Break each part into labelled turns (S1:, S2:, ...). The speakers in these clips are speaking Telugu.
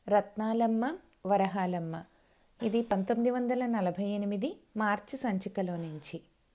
S1: రత్నాలమ్మ వరహాలమ్మ. ఇది 1948 మార్చి సంచికలో నుంచి.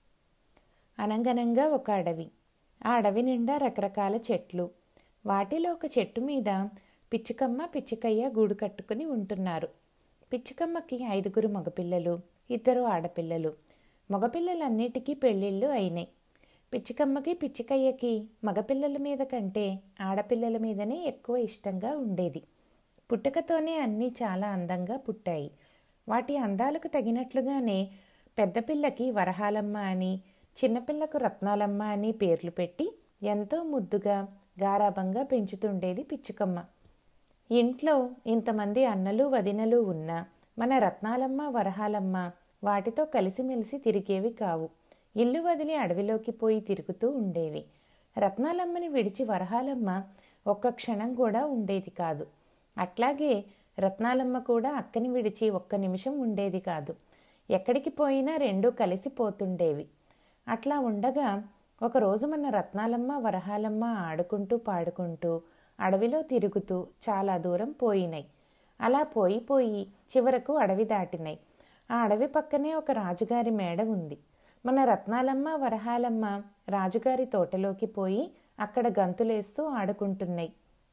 S1: అనగనగా ఒక అడవి. ఆ అడవి నిండా రకరకాల చెట్లు. వాటిలో ఒక చెట్టు మీద పిచ్చుకమ్మ పిచ్చుకయ్య గూడు కట్టుకుని ఉంటున్నారు. పిచ్చుకమ్మకి 5 మగపిల్లలు, 2 ఆడపిల్లలు. మగపిల్లలన్నిటికీ పెళ్ళిళ్ళు అయినాయి. పిచ్చుకమ్మకి పిచ్చుకయ్యకి మగపిల్లల మీద కంటే ఆడపిల్లల మీదనే ఎక్కువ ఇష్టంగా ఉండేది. పుట్టుకతోనే అన్నీ చాలా అందంగా పుట్టాయి. వాటి అందాలకు తగినట్లుగానే పెద్ద పిల్లకి వరహాలమ్మ అని, చిన్నపిల్లకు రత్నాలమ్మ అని పేర్లు పెట్టి ఎంతో ముద్దుగా గారాబంగా పెంచుతుండేది పిచ్చుకమ్మ. ఇంట్లో ఇంతమంది అన్నలు వదినలు ఉన్నా మన రత్నాలమ్మ వరహాలమ్మ వాటితో కలిసిమెలిసి తిరిగేవి కావు. ఇల్లు వదిలి అడవిలోకి పోయి తిరుగుతూ ఉండేవి. రత్నాలమ్మని విడిచి వరహాలమ్మ ఒక్క క్షణం కూడా ఉండేది కాదు. అట్లాగే రత్నాలమ్మ కూడా అక్కని విడిచి ఒక్క నిమిషం ఉండేది కాదు. ఎక్కడికి పోయినా రెండూ కలిసిపోతుండేవి. అట్లా ఉండగా ఒకరోజు మన రత్నాలమ్మ వరహాలమ్మ ఆడుకుంటూ పాడుకుంటూ అడవిలో తిరుగుతూ చాలా దూరం పోయినాయి. అలా పోయి చివరకు అడవి దాటినాయి. ఆ అడవి పక్కనే ఒక రాజుగారి మేడ ఉంది. మన రత్నాలమ్మ వరహాలమ్మ రాజుగారి తోటలోకి పోయి అక్కడ గంతులేస్తూ ఆడుకుంటున్నాయి.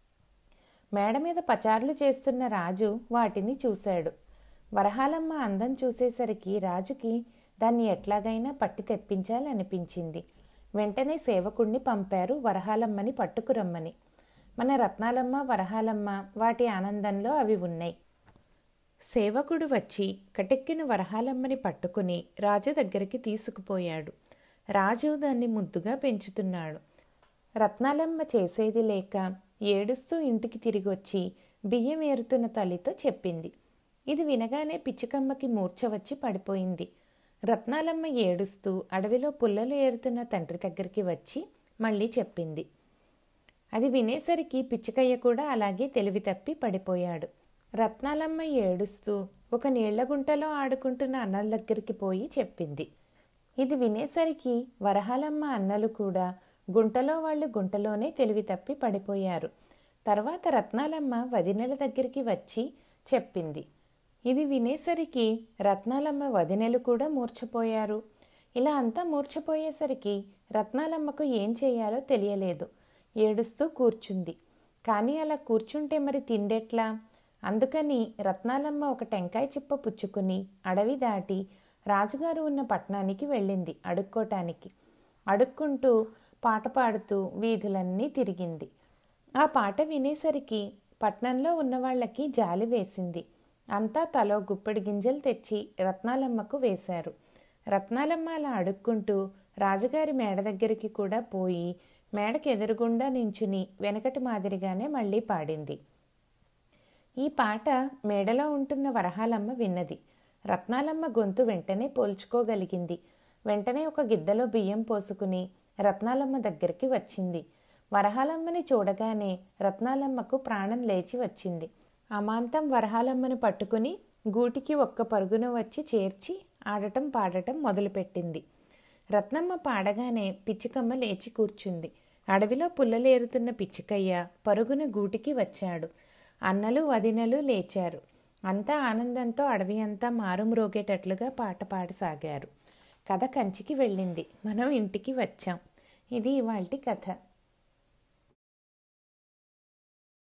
S1: మేడ మీద పచార్లు చేస్తున్న రాజు వాటిని చూశాడు. వరహాలమ్మ అందం చూసేసరికి రాజుకి దాన్ని ఎట్లాగైనా పట్టి తెప్పించాలనిపించింది. వెంటనే సేవకుణ్ణి పంపారు వరహాలమ్మని పట్టుకురమ్మని. మన రత్నాలమ్మ వరహాలమ్మ వాటి ఆనందంలో అవి ఉన్నాయి. సేవకుడు వచ్చి కటెక్కిన వరహాలమ్మని పట్టుకుని రాజు దగ్గరికి తీసుకుపోయాడు. రాజు దాన్ని ముద్దుగా పెంచుతున్నాడు. రత్నాలమ్మ చేసేది లేక ఏడుస్తూ ఇంటికి తిరిగొచ్చి బియ్యం ఏరుతున్న తల్లితో చెప్పింది. ఇది వినగానే పిచ్చుకమ్మకి మూర్ఛ వచ్చి పడిపోయింది. రత్నాలమ్మ ఏడుస్తూ అడవిలో పుల్లలు ఏరుతున్న తండ్రి దగ్గరికి వచ్చి మళ్ళీ చెప్పింది. అది వినేసరికి పిచ్చుకయ్య కూడా అలాగే తెలివి తప్పి పడిపోయాడు. రత్నాలమ్మ ఏడుస్తూ ఒక నీళ్ల గుంటలో ఆడుకుంటున్న అన్నల దగ్గరికి పోయి చెప్పింది. ఇది వినేసరికి వరహాలమ్మ అన్నలు కూడా గుంటలో వాళ్ళు గుంటలోనే తెలివి తప్పి పడిపోయారు. తర్వాత రత్నాలమ్మ వదినెల దగ్గరికి వచ్చి చెప్పింది. ఇది వినేసరికి రత్నాలమ్మ వదినెలు కూడా మూర్ఛపోయారు. ఇలా అంతా మూర్ఛపోయేసరికి రత్నాలమ్మకు ఏం చేయాలో తెలియలేదు. ఏడుస్తూ కూర్చుంది. కానీ అలా కూర్చుంటే మరి తిండెట్లా? అందుకని రత్నాలమ్మ ఒక టెంకాయ చిప్ప పుచ్చుకుని అడవి దాటి రాజుగారు ఉన్న పట్టణానికి వెళ్ళింది అడుక్కోటానికి. అడుక్కుంటూ పాట పాడుతూ వీధులన్నీ తిరిగింది. ఆ పాట వినేసరికి పట్నంలో ఉన్న వాళ్ళకి జాలి వేసింది. అంతా తలో గుప్పెడి గింజలు తెచ్చి రత్నాలమ్మకు వేశారు. రత్నాలమ్మ అలా అడుక్కుంటూ రాజుగారి మేడ దగ్గరికి కూడా పోయి మేడకి ఎదురుగుండా నించుని వెనకటి మాదిరిగానే మళ్ళీ పాడింది. ఈ పాట మేడలో ఉంటున్న వరహాలమ్మ విన్నది. రత్నాలమ్మ గొంతు వెంటనే పోల్చుకోగలిగింది. వెంటనే ఒక గిద్దలో బియ్యం పోసుకుని రత్నాలమ్మ దగ్గరికి వచ్చింది. వరహాలమ్మని చూడగానే రత్నాలమ్మకు ప్రాణం లేచి వచ్చింది. అమాంతం వరహాలమ్మను పట్టుకుని గూటికి ఒక్క పరుగున వచ్చి చేర్చి ఆడటం పాడటం మొదలుపెట్టింది. రత్నమ్మ పాడగానే పిచ్చుకమ్మ లేచి కూర్చుంది. అడవిలో పుల్లలేరుతున్న పిచ్చుకయ్య పరుగున గూటికి వచ్చాడు. అన్నలు వదినలు లేచారు. అంతా ఆనందంతో అడవి అంతా మారుమ్రోగేటట్లుగా పాట పాడసాగారు. కథ కంచికి వెళ్ళింది. మనం ఇంటికి వచ్చాం. ఇది ఇవాల్టి కథ.